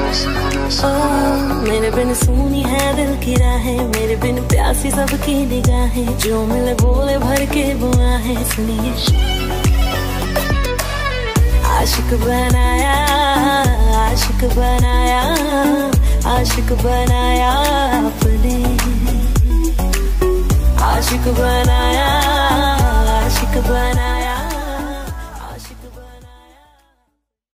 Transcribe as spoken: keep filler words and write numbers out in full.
ओ, मेरे बिन सुनी है दिल की राहें, मेरे बिन प्यासी सबकी निगाहें, जो मिले बोले भर के बुआहें। सुनिए आशिक बनाया, आशिक बनाया, आशिक बनाया आपने, आशिक बनाया,